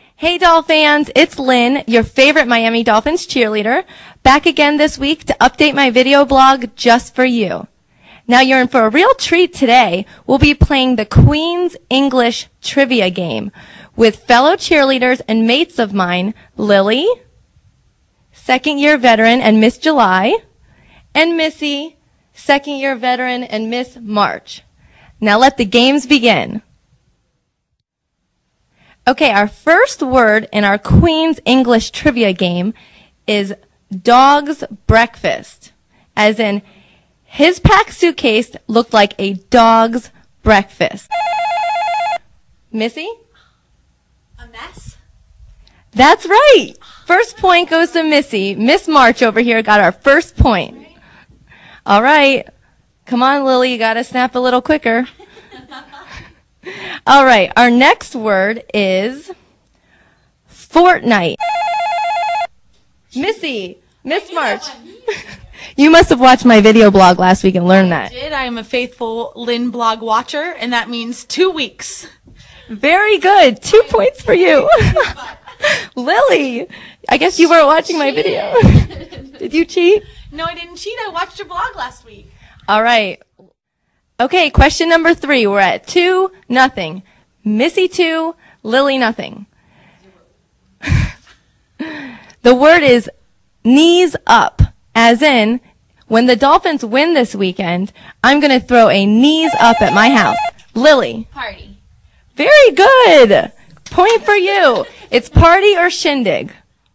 Hey Doll fans, it's Lynn, your favorite Miami Dolphins cheerleader, back again this week to update my video blog just for you. Now you're in for a real treat today. We'll be playing the Queen's English Trivia game with fellow cheerleaders and mates of mine, Lily, second-year veteran and Miss July, and Missy, second-year veteran and Miss March. Now let the games begin. Okay, our first word in our Queen's English Trivia game is dog's breakfast, as in his packed suitcase looked like a dog's breakfast. Missy? A mess? That's right. First point goes to Missy. Miss March over here got our first point. All right. Come on, Lily, you got to snap a little quicker. All right, our next word is fortnight. Missy, Miss March. You must have watched my video blog last week and learned that. I did. I am a faithful Lynn blog watcher, and that means 2 weeks. Very good. 2 points for you. Lily, I guess you weren't watching my video. Did you cheat? No, I didn't cheat. I watched your blog last week. All right. Okay, question number 3. We're at 2-0. Missy 2, Lily 0. The word is knees up, as in, when the Dolphins win this weekend, I'm going to throw a knees up at my house. Lily. Party. Very good. Point for you. It's party or shindig.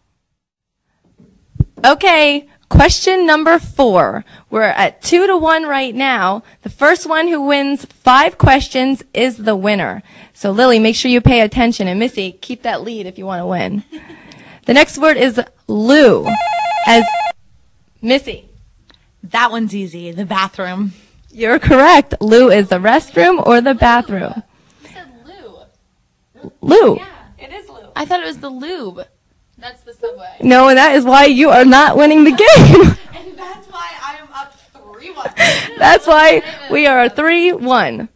Okay. Question number 4. We're at 2-1 right now. The first one who wins 5 questions is the winner. So Lily, make sure you pay attention. And Missy, keep that lead if you want to win. The next word is loo. As Missy. That one's easy. The bathroom. You're correct. Loo is the restroom or the bathroom. You said loo. Loo. Yeah, it is loo. I thought it was the lube. That's the subway. No, and that is why you are not winning the game. And that's why I am up 3-1. That's why we are 3-1.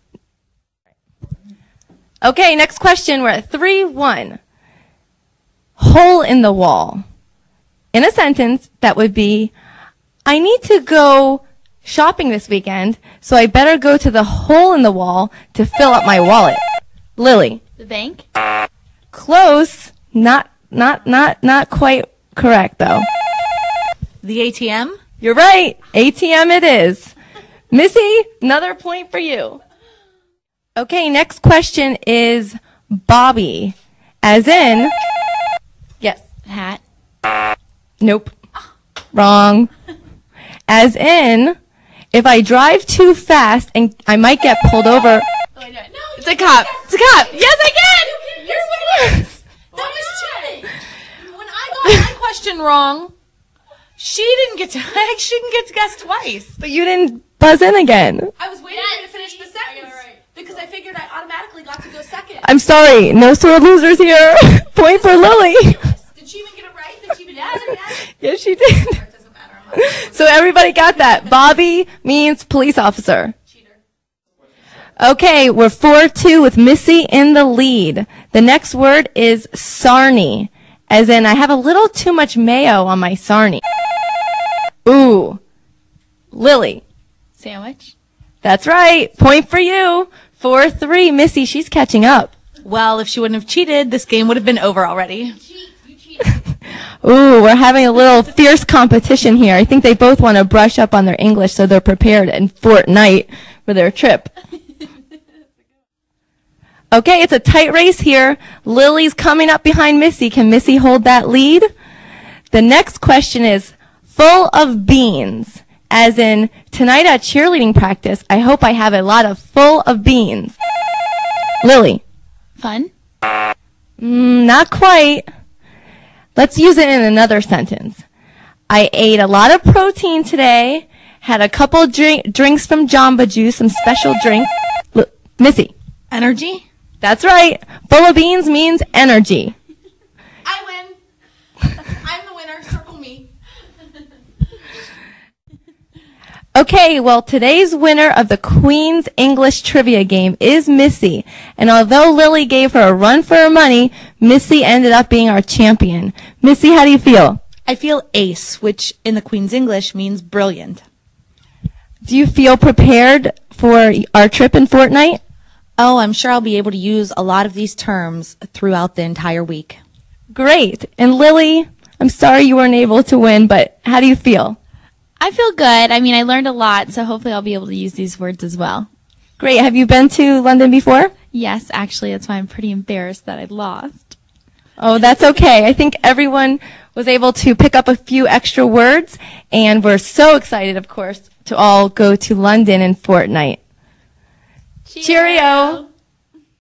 Okay, next question. We're at 3-1. Hole in the wall. In a sentence, that would be, I need to go shopping this weekend, so I better go to the hole in the wall to fill up my wallet. Lily. The bank? Close. Not quite correct, though. The ATM? You're right. ATM it is. Missy, another point for you. Okay, next question is Bobby. As in, yes. Hat. Nope. Wrong. As in, if I drive too fast and I might get pulled over. Oh, I know. No, It's a cop. It's a cop. Yes, I can. Yes, it is. That was cheating. When I got my question wrong, she didn't get to guess twice. But you didn't buzz in again. I was waiting for you to finish the sentence because I figured I automatically got to go second. I'm sorry. No sore losers here. Point for Lily. Did she even get it right? Did she even answer it? Yes, she did. It doesn't matter. So everybody got that. Bobby means police officer. Cheater. Okay, we're 4-2 with Missy in the lead. The next word is sarnie, as in I have a little too much mayo on my sarnie. Ooh. Lily. Sandwich. That's right. Point for you. 4-3. Missy, she's catching up. Well, if she wouldn't have cheated, this game would have been over already. You cheated. Ooh, we're having a little fierce competition here. I think they both want to brush up on their English so they're prepared in Fortnite for their trip. Okay, it's a tight race here. Lily's coming up behind Missy. Can Missy hold that lead? The next question is full of beans. As in, tonight at cheerleading practice, I hope I have a lot of full of beans. Lily. Fun. Not quite. Let's use it in another sentence. I ate a lot of protein today, had a couple drinks from Jamba Juice, some special drinks. Missy. Energy? That's right. Full of beans means energy. I win. I'm the winner. Circle me. Okay, well, today's winner of the Queen's English Trivia Game is Missy. And although Lily gave her a run for her money, Missy ended up being our champion. Missy, how do you feel? I feel ace, which in the Queen's English means brilliant. Do you feel prepared for our trip in Fortnite? Oh, I'm sure I'll be able to use a lot of these terms throughout the entire week. Great. And Lily, I'm sorry you weren't able to win, but how do you feel? I feel good. I mean, I learned a lot, so hopefully I'll be able to use these words as well. Great. Have you been to London before? Yes, actually, that's why I'm pretty embarrassed that I lost. Oh, that's okay. I think everyone was able to pick up a few extra words, and we're so excited, of course, to all go to London in Fortnite. Cheerio.